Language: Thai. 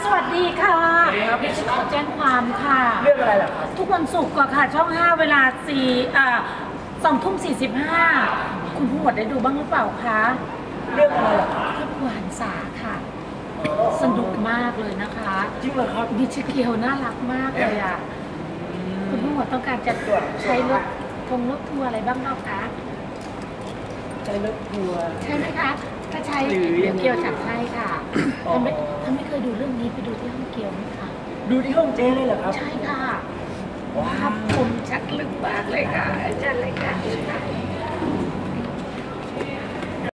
สวัสดีค่ะครับดิฉันขอแจ้งความค่ะเรื่องอะไรล่ะครับทุกวันศุกร์ค่ะช่อง 5 เวลา2 ทุ่ม 45คุณผู้หมวดได้ดูบ้างหรือเปล่าคะเรื่องอะไรล่ะครับครอบครัวหันษาค่ะสนุกมากเลยนะคะจริงเหรอครับดิชิเกียวน่ารักมากเลยอ่ะคุณผู้หมวดต้องการจะใช้รถทัวร์อะไรบ้างเนาะคะใช้รถทัวร์ใช่ไหมคะถ้าใช้เดี๋ยวเกียวจัดให้ค่ะถ้าไม่เคยดูเรื่องนี้ไปดูที่ห้องเกียวไหมคะดูที่ห้องเจ๊เลยเหรอครับใช่ค่ะว้าวผมชัดลึกมากเลยค่ะอาจารย์เลยค่ะ